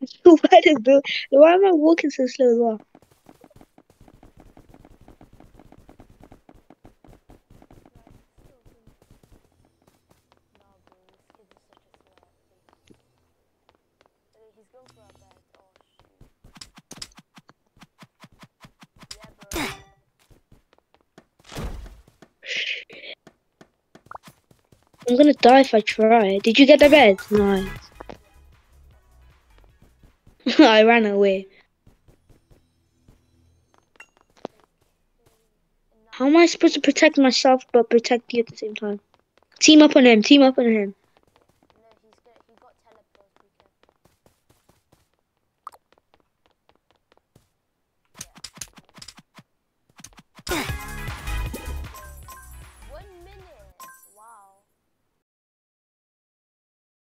Why am I walking so slow as well? He's going for our bed. Oh shoot. Yeah, bro. I'm gonna die if I try. Did you get the bed? Nice. I ran away. How am I supposed to protect myself but protect you at the same time? Team up on him. Team up on him.